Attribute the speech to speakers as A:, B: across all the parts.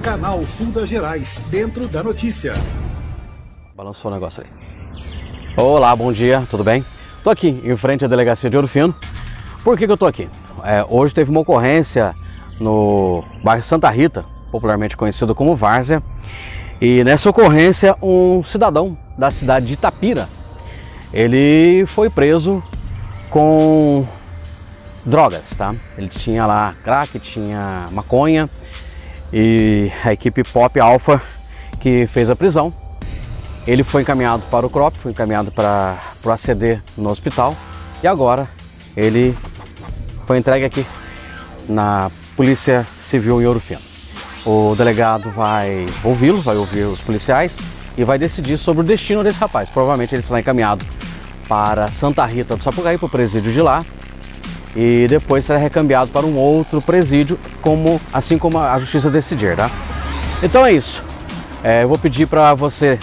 A: Canal Sul das Gerais, dentro da notícia.
B: Balançou o negócio aí. Olá, bom dia, tudo bem? Tô aqui em frente à delegacia de Ouro Fino. Por que eu tô aqui? Hoje teve uma ocorrência no bairro Santa Rita, popularmente conhecido como Várzea. E nessa ocorrência, um cidadão da cidade de Itapira, ele foi preso com drogas, tá? Ele tinha lá crack, tinha maconha, e a equipe Pop Alpha que fez a prisão. Ele foi encaminhado para o CROP, foi encaminhado para o ACD no hospital, e agora ele foi entregue aqui na Polícia Civil em Ouro Fino. O delegado vai ouvi-lo, vai ouvir os policiais e vai decidir sobre o destino desse rapaz. Provavelmente ele será encaminhado para Santa Rita do Sapucaí, para o presídio de lá, e depois será recambiado para um outro presídio, assim como a justiça decidir, tá? Então é isso. Eu vou pedir para você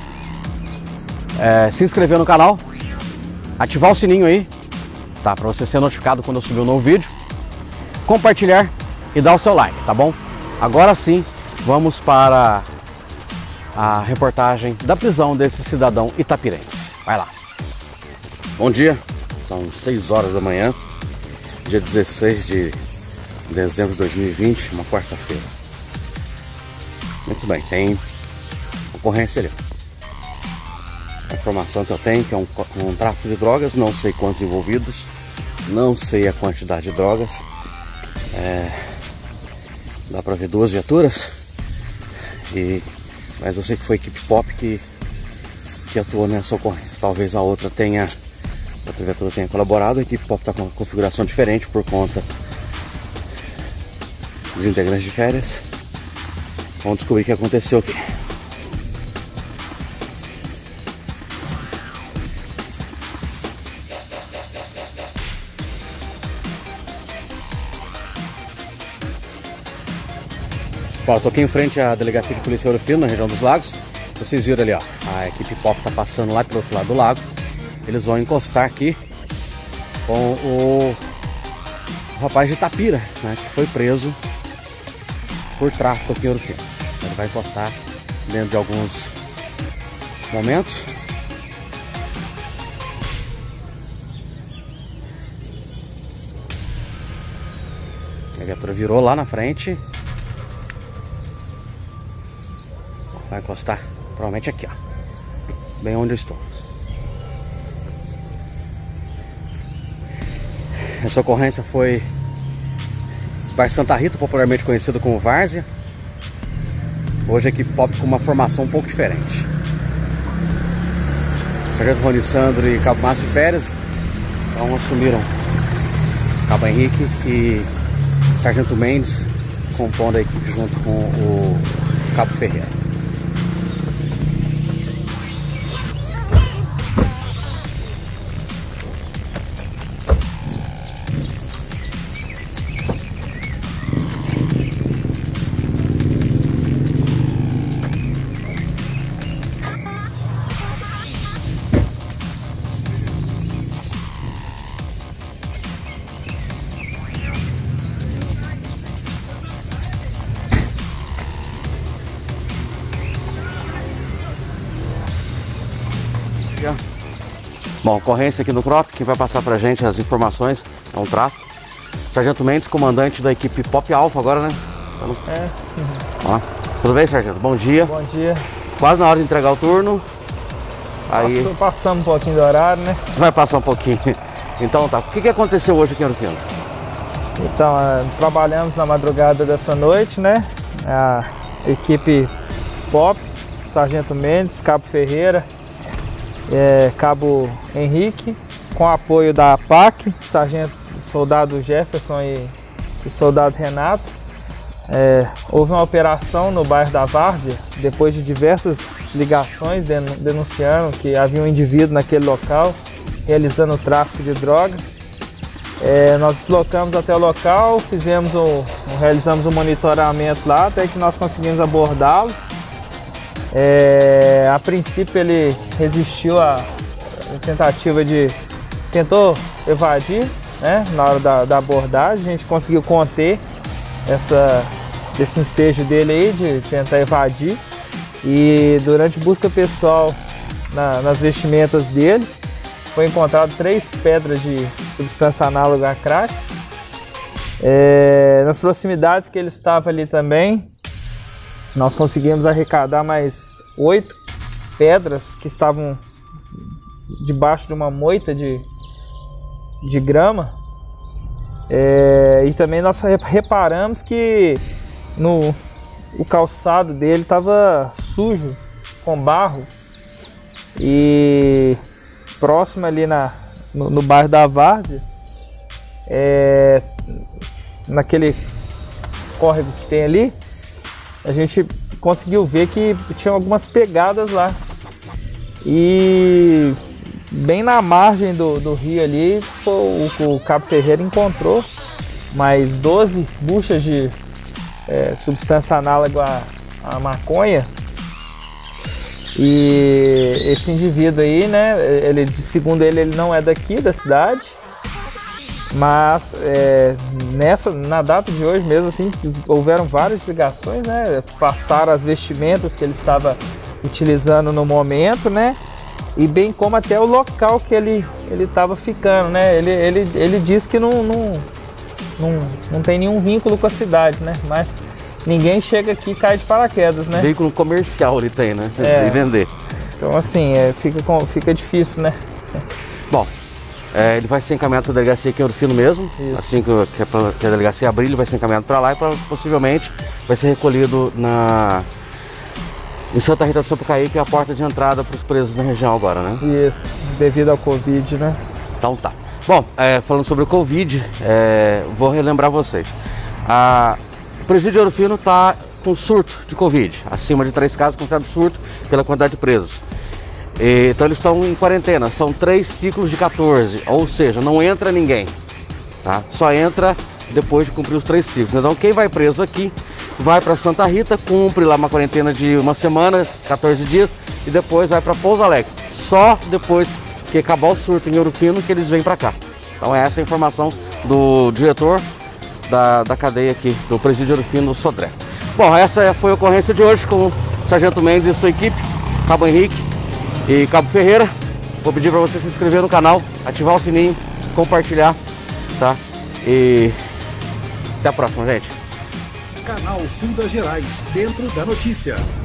B: se inscrever no canal, ativar o sininho aí, tá? Para você ser notificado quando eu subir um novo vídeo, compartilhar e dar o seu like, tá bom? Agora sim, vamos para a reportagem da prisão desse cidadão itapirense. Vai lá. Bom dia, são 6 horas da manhã, dia 16 de dezembro de 2020, uma quarta-feira. Muito bem, tem ocorrência ali. A informação que eu tenho que é um tráfico de drogas, não sei quantos envolvidos, não sei a quantidade de drogas. Dá pra ver 2 viaturas, mas eu sei que foi a equipe Pop que atuou nessa ocorrência. Talvez a outra viatura tenha colaborado. A equipe Pop está com uma configuração diferente por conta dos integrantes de férias. Vamos descobrir o que aconteceu aqui. Estou aqui em frente à delegacia de polícia Ouro Fino, na região dos Lagos. Vocês viram ali, ó, a equipe Pop está passando lá pelo outro lado do lago. Eles vão encostar aqui com o rapaz de Itapira, né, que foi preso por tráfico aqui em Ouro Fino. Ele vai encostar dentro de alguns momentos. A viatura virou lá na frente. Vai encostar provavelmente aqui, ó, bem onde eu estou. Essa ocorrência foi no bairro Santa Rita, popularmente conhecido como Várzea. Hoje a equipe Pop com uma formação um pouco diferente. Sargento Rony Sandro e Cabo Márcio de Férias então assumiram Cabo Henrique e Sargento Mendes, compondo a equipe junto com o Cabo Ferreira. Bom, ocorrência aqui no CROP, quem vai passar pra gente as informações é um tráfico. Sargento Mendes, comandante da equipe Pop Alpha agora, né? Ó, tudo bem, sargento? Bom dia.
C: Bom dia.
B: Quase na hora de entregar o turno. Aí
C: Passamos um pouquinho do horário, né?
B: Vai passar um pouquinho. Então tá, o que aconteceu hoje aqui no Fino?
C: Então, trabalhamos na madrugada dessa noite, né? A equipe Pop, Sargento Mendes, Cabo Ferreira, Cabo Henrique, com apoio da PAC, Sargento Soldado Jefferson e Soldado Renato. Houve uma operação no bairro da Várzea, depois de diversas ligações denunciando que havia um indivíduo naquele local realizando o tráfico de drogas. Nós deslocamos até o local, realizamos um monitoramento lá, até que nós conseguimos abordá-lo. A princípio ele resistiu à tentativa tentou evadir, né, na hora da abordagem. A gente conseguiu conter desse ensejo dele aí, de tentar evadir. E durante busca pessoal nas vestimentas dele, foi encontrado 3 pedras de substância análoga a crack. Nas proximidades que ele estava ali também, nós conseguimos arrecadar mais 8 pedras que estavam debaixo de uma moita de grama. E também nós reparamos que o calçado dele estava sujo com barro, e próximo ali no bairro da Várzea, naquele córrego que tem ali, a gente conseguiu ver que tinha algumas pegadas lá, e bem na margem do rio ali, o Cabo Ferreira encontrou mais 12 buchas de substância análoga à maconha. E esse indivíduo aí, né, segundo ele não é daqui da cidade, mas na data de hoje mesmo, assim, houveram várias ligações, né, passaram as vestimentas que ele estava utilizando no momento, né, e bem como até o local que ele estava ficando, né. Ele diz que não tem nenhum vínculo com a cidade, né, mas ninguém chega aqui e cai de paraquedas, né.
B: Veículo comercial ele tem, né, e vender.
C: Então assim, fica difícil, né.
B: Bom, ele vai ser encaminhado para a delegacia aqui em Ouro Fino mesmo. Isso. Assim que a delegacia abrir, ele vai ser encaminhado para lá e possivelmente vai ser recolhido em Santa Rita do Sapucaí, que é a porta de entrada para os presos na região agora, né?
C: Isso, devido ao Covid, né?
B: Então tá. Bom, falando sobre o Covid, vou relembrar vocês. O presídio de Ouro Fino está com surto de Covid, acima de 3 casos considerado surto pela quantidade de presos. Então eles estão em quarentena, são 3 ciclos de 14, ou seja, não entra ninguém, tá? Só entra depois de cumprir os 3 ciclos. Então quem vai preso aqui vai para Santa Rita, cumpre lá uma quarentena de 1 semana, 14 dias, e depois vai para Pouso Alegre. Só depois que acabar o surto em Ouro Fino que eles vêm para cá. Então essa é a informação do diretor da cadeia aqui, do presídio de Ouro Fino, Sodré. Bom, essa foi a ocorrência de hoje com o Sargento Mendes e sua equipe, Cabo Henrique e Cabo Ferreira. Vou pedir para você se inscrever no canal, ativar o sininho, compartilhar, tá? E até a próxima, gente.
A: Canal Sul das Gerais, dentro da notícia.